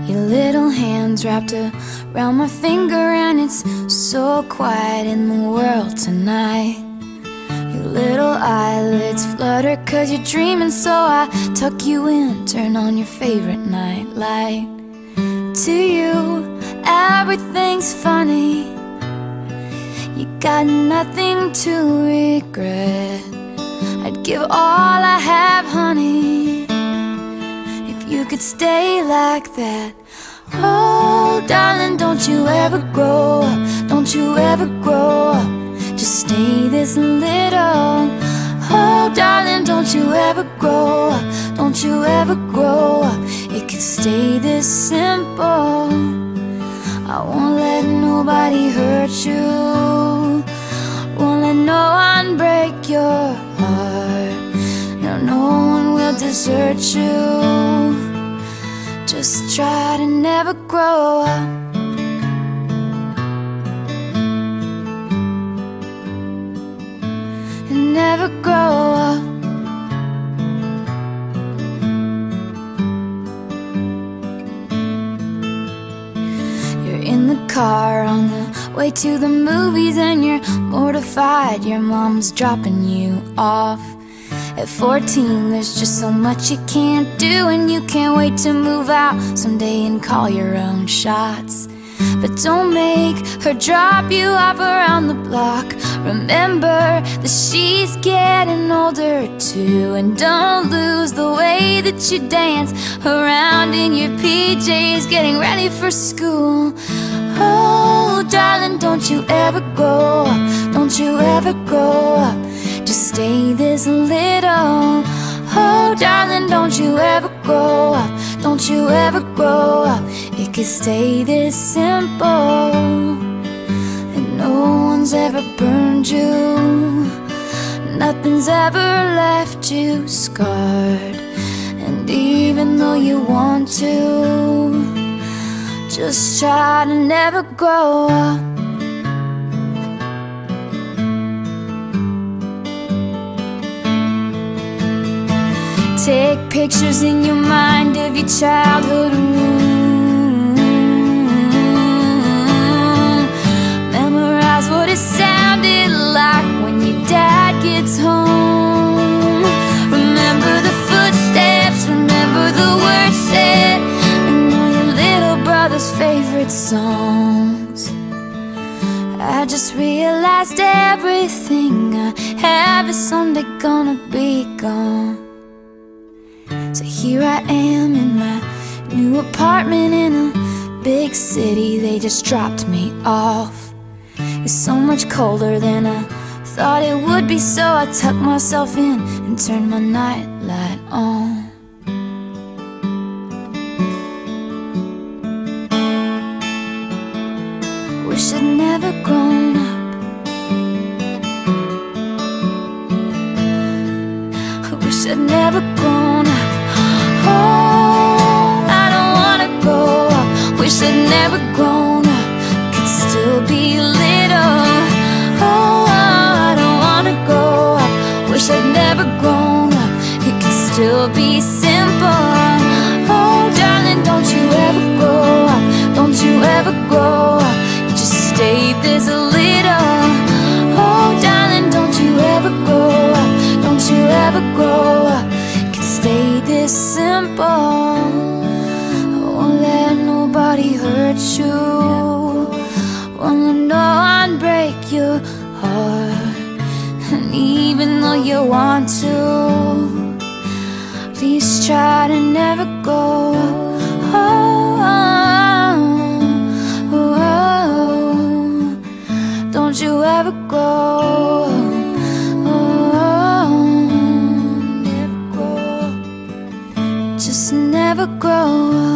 Your little hands wrapped around my finger, and it's so quiet in the world tonight. Your little eyelids flutter 'cause you're dreaming, so I tuck you in, turn on your favorite night light. To you, everything's funny. You got nothing to regret. I'd give all I have, honey, if you could stay like that. Oh, darling, don't you ever grow up. Don't you ever grow up. Just stay this little. Oh, darling, don't you ever grow up. Don't you ever grow up. It could stay this simple. I won't let nobody hurt you. Won't let no one break your heart. No, no one will desert you. Just try to never grow up. And never grow up. You're in the car on the way to the movies, and you're mortified your mom's dropping you off. At 14, there's just so much you can't do, and you can't wait to move out someday and call your own shots. But don't make her drop you off around the block. Remember that she's getting older too, and don't lose the way that you dance around in your PJs getting ready for school. Oh, darling, don't you ever grow up. Don't you ever grow up. Just stay this little. Oh, darling, don't you ever grow up. Don't you ever grow up. It could stay this simple. And no one's ever burned you. Nothing's ever left you scarred. And even though you want to, just try to never grow up. Take pictures in your mind of your childhood room. Memorize what it sounded like when your dad gets home. Remember the footsteps, remember the words said, and all your little brother's favorite songs. I just realized everything I have is someday gonna be gone. So here I am in my new apartment in a big city. They just dropped me off. It's so much colder than I thought it would be, so I tucked myself in and turned my night light on. Wish I'd never grown up. I wish I'd never grown up. Oh, I don't wanna grow up. Wish I'd never grown up. Could still be little. Oh, I don't wanna grow up. Wish I'd never grown up. It could still be simple. Oh, darling, don't you ever grow up. Don't you ever grow up. You just stay this little. Oh, darling, don't you ever grow up. Don't you ever grow up. Stay this simple. I won't let nobody hurt you. Won't let no one break your heart. And even though you want to, please try to never go. Oh, oh, oh, oh. Don't you ever go. Just never grow up.